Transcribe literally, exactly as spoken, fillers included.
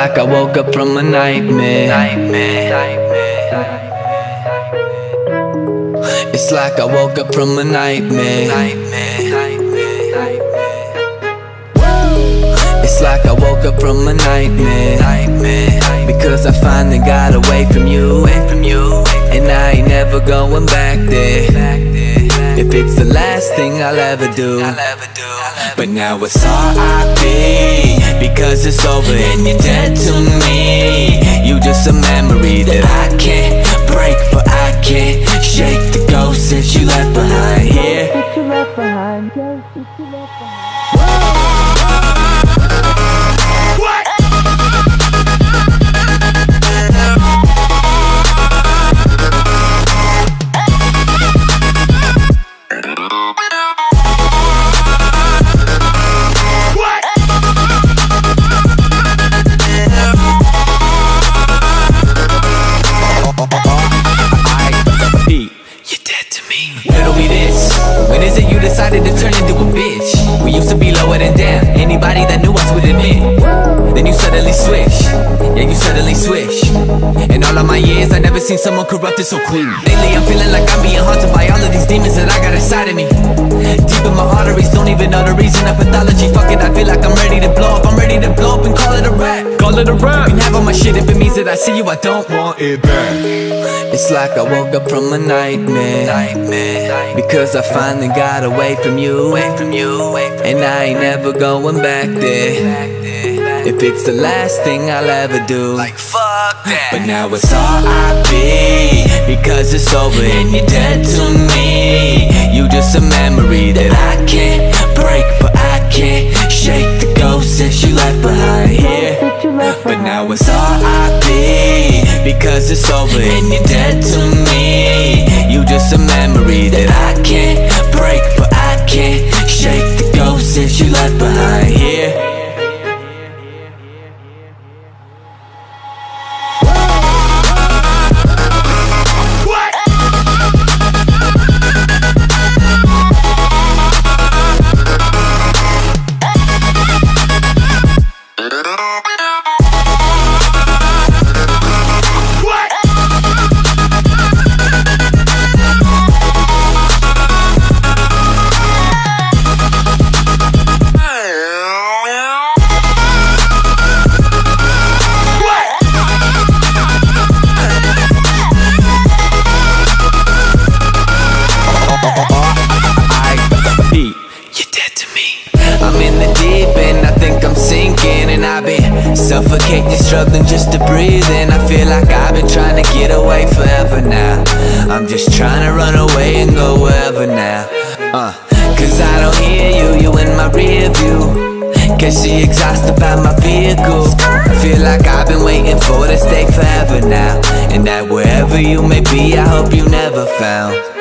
like I woke up from a nightmare. It's like I woke up from a nightmare. It's like I woke up from a nightmare. Because I finally got away from you, and I ain't never going back there. If it's the last thing I'll ever do. But now it's R I P, because it's over and you're dead to me. You just a memory that I can't break, but I can't shake the ghost that you left behind here. That you left behind, ghost that you left behind. Decided to turn into a bitch. We used to be lower than down. Anybody that knew us would admit. Then you suddenly switch. Yeah, you suddenly switch. In all of my years, I never seen someone corrupted so quick. Lately, I'm feeling like I'm being haunted by all of these demons that I got inside of me. Deep in my arteries, don't even know the reason of pathology. Fuck it, I feel like I'm ready to blow up. I'm ready to blow up and call it a rap. Call it a rap. You can have all my shit if it means that I see you, I don't want it back. It's like I woke up from a nightmare, nightmare. Because I finally got away from you, away from you, and I ain't never going back there. If it's the last thing I'll ever do, like fuck that. But now it's R I P, because it's over and you're dead to me. You just a memory that I can't break, but I can't shake the ghost that you left behind here. But now it's R I P, because it's over and you're dead to me. You just a memory that I can't break, but I can't shake the ghost that you left behind here. Suffocating, struggling just to breathe, and I feel like I've been trying to get away forever now. I'm just trying to run away and go wherever now. uh, Cause I don't hear you, you in my rear view. Guess she exhausted by my vehicle. I feel like I've been waiting for to stay forever now, and that wherever you may be, I hope you never found